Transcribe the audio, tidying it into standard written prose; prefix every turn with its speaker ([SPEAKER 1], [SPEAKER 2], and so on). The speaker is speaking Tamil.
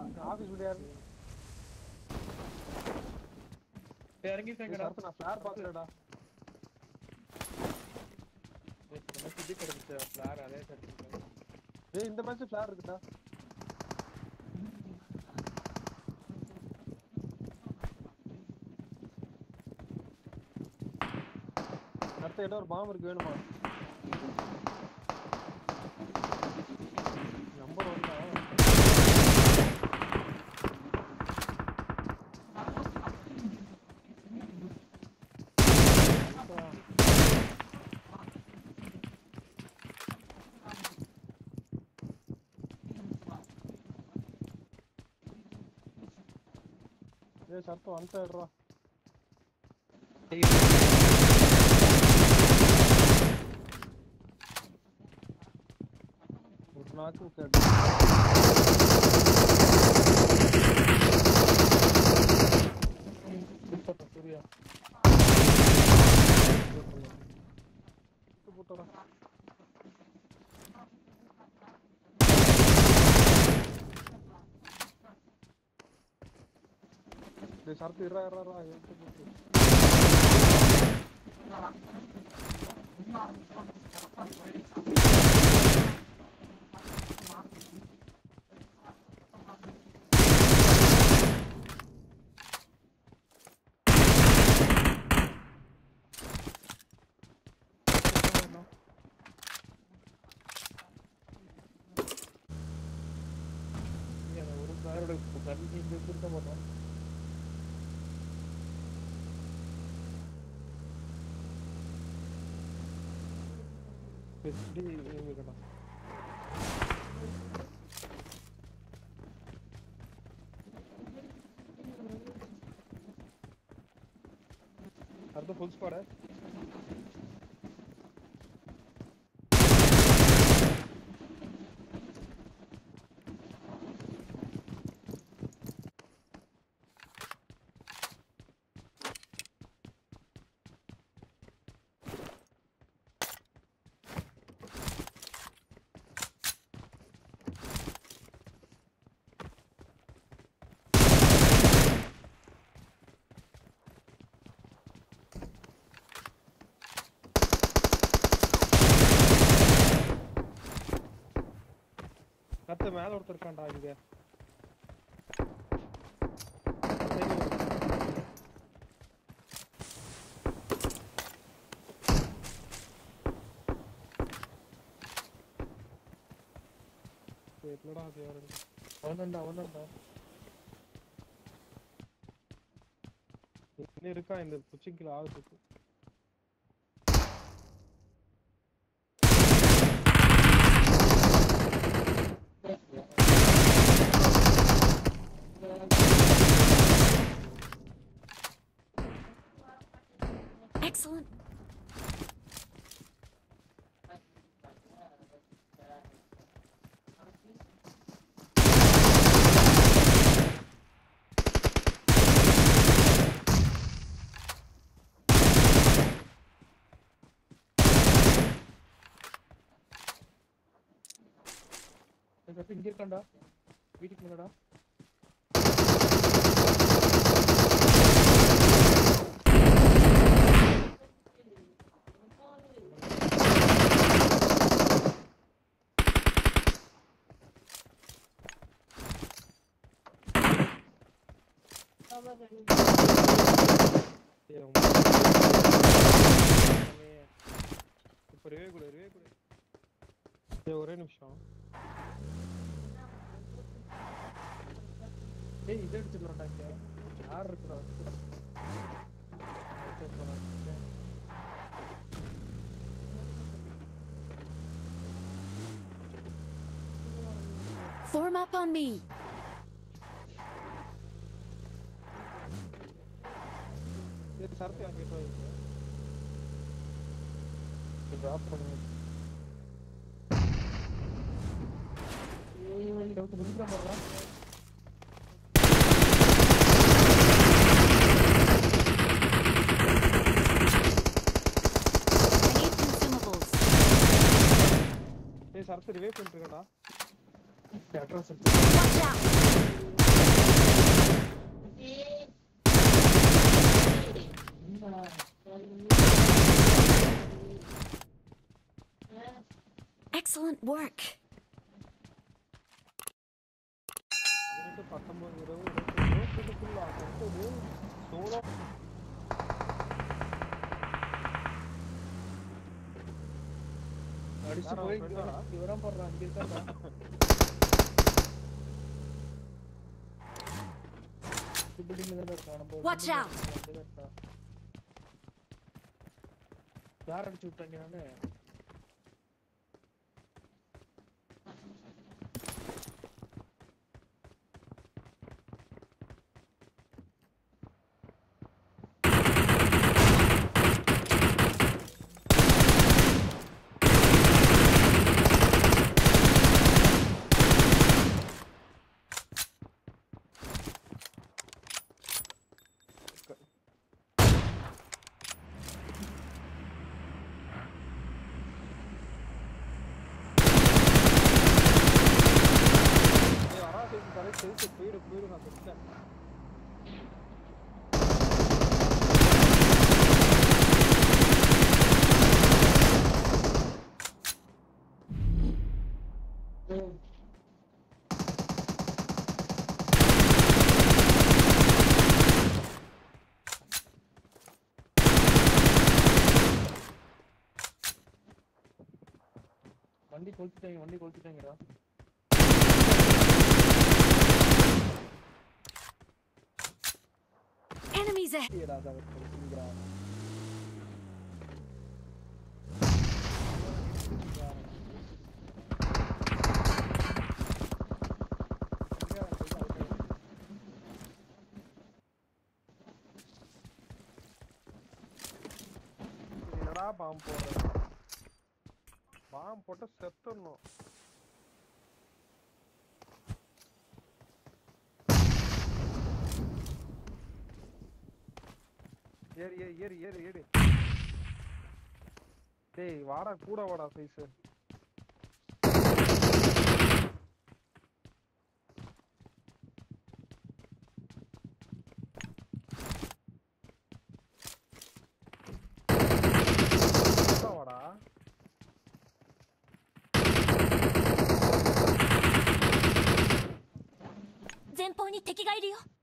[SPEAKER 1] ஆபீஸ் விட யாரு
[SPEAKER 2] இறங்கிட்டேங்கடா.
[SPEAKER 1] நான் ஃபிளார் பாக்கலடா.
[SPEAKER 2] என்ன சுத்தி கிடந்துச்சு ஃபிளார் அதே தட்டிட்டேன்.
[SPEAKER 1] ஏய் இந்த மேட்ச் ஃபிளார் இருக்குடா. அடுத்த ஏதோ ஒரு பாம்பு இருக்கு வேணுமா? நம்பர் 1 தான். ஏய் சர்த்து ஒன் சைடுடா. ஒரு நாக்கு கேட். சூர்யா. போட்டடா. டேய் சர்த்து இறா எடுத்து போட்டு.
[SPEAKER 2] ஒரு பிளாரோட கண்ணி கொடுக்க மாட்டோம். பெஸ்டி இருக்கடா. அடுத்த ஃபுல் ஸ்குவாட். அடுத்த மேல ஒருத்தர் இருக்கான்டா இங்க. என்னடா அது யாரு? அவனண்டா. இன்னும் இருக்கா இந்த குச்சிக்கில ஆகுதுக்கு.
[SPEAKER 3] Excellent.
[SPEAKER 2] இங்க இருக்கான்டா வீட்டுக்கு முன்னாடா. இப்ப ரிவே கூட ஒரே நிமிஷம். ஏய் இதை எடுத்துடலாம்டா. இங்க யார் இருக்குடா?
[SPEAKER 3] Form up on me.
[SPEAKER 1] ஏய் சர்த்து அங்க போய் டிராப் பண்ணு. ஏய் வந்து நிக்குற பாருடா. ஏய் சர்த்து ரிவே பண்ணிட்டு இருக்கடா.
[SPEAKER 3] Watch out. Excellent work.
[SPEAKER 1] 18, 19, 20, 21 அடுத்தது சோலோ
[SPEAKER 2] அடிச்சு
[SPEAKER 1] யாரோ
[SPEAKER 2] போய்
[SPEAKER 1] friend ஆ?
[SPEAKER 2] இவரம் போடுறான் அங்க இருக்காடா பில்டிங்ல தான் இருக்கான் நம்ம
[SPEAKER 3] Watch out.
[SPEAKER 2] யார் அடிச்சு விட்டாங்க நானு
[SPEAKER 1] போயிடு நான் சொல்லிட்டேன்
[SPEAKER 2] வண்டி கொளுத்திட்டாங்கடா
[SPEAKER 3] Enemies ahead.
[SPEAKER 1] ராஜா சொல்லிக்கிறான் என்னடா பாம்பு போடுற பாம்பு போட்டு செத்துடணும் ஏறு ஏறு ஏறு ஏறு ஏறு டேய் வாடா கூட வாடா சைஸ் வாடா
[SPEAKER 3] 前方に敵がいるよ。